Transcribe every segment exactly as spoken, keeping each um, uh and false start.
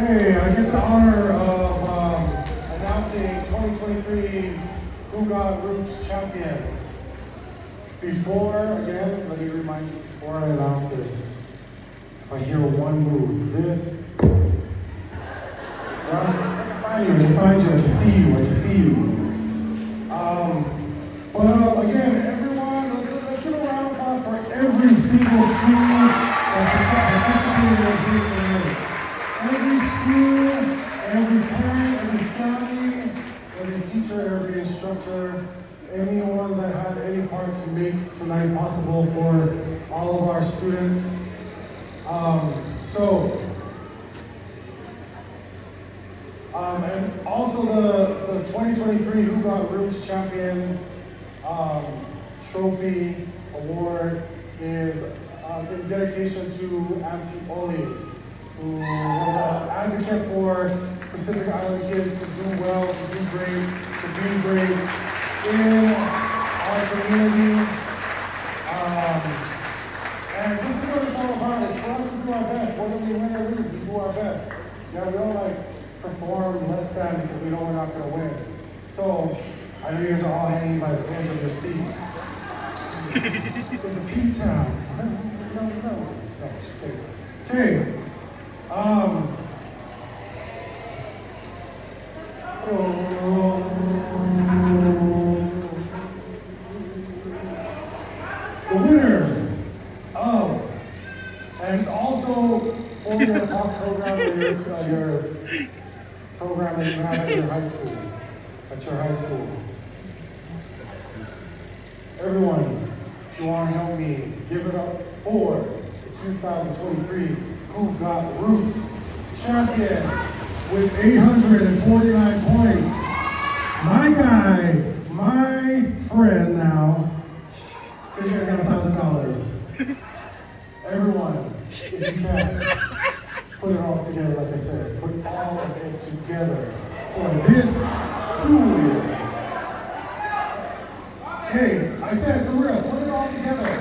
Hey, I get the honor of um, announcing twenty twenty-three's Who Got Roots champions. Before, again, let me remind you, before I announce this, if I hear one move, this, well, I find you, I find you, I can see you, I can see you. Um, but uh, again, everyone, let's, let's give a round of applause for every single school that participated in this today. Every school, every parent, every family, every teacher, every instructor, anyone that had any part to make tonight possible for all of our students. Um, so, um, and also the, the twenty twenty-three Who Got Roots Champion um, Trophy Award is uh, in dedication to Auntie Oli, who was an advocate for Pacific Island kids to do well, to do great, to be great in our community. Um, and this is what it's all about. It's for us to do our best. Whether we win or lose, we do our best. Yeah, we don't like perform less than because we know we're not going to win. So I know you guys are all hanging by the edge of your seat. It's a P-town. No, no, no. No, just stay. Okay. Um, oh, the winner of, and also for your talk program or your, uh, your program that you have at your high school, at your high school. Everyone, if you want to help me, give it up for the two thousand twenty-three Who Got Roots champions with eight hundred forty-nine points. My guy, my friend now, because you guys got a thousand dollars. Everyone, if you can, put it all together, like I said. Put all of it together for this school year. Hey, I said for real, put it all together.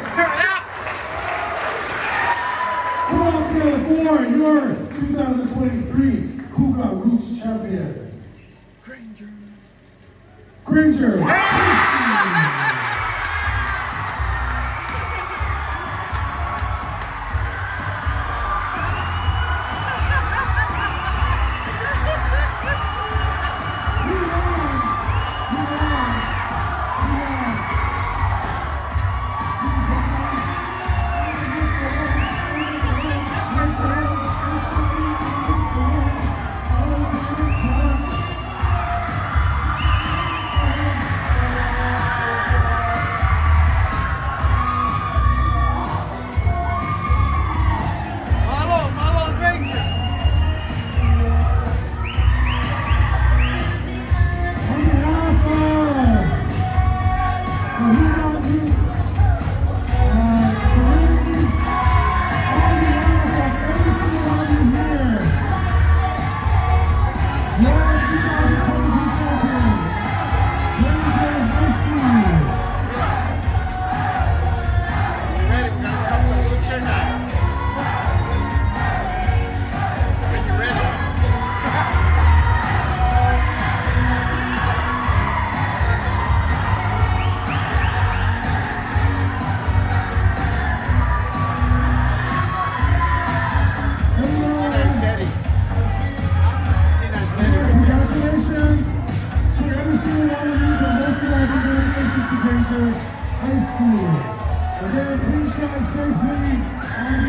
Put it all together for your two thousand twenty-three Who Got Roots champion. Granger. Granger.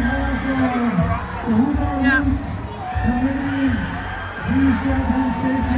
Please drive home safely.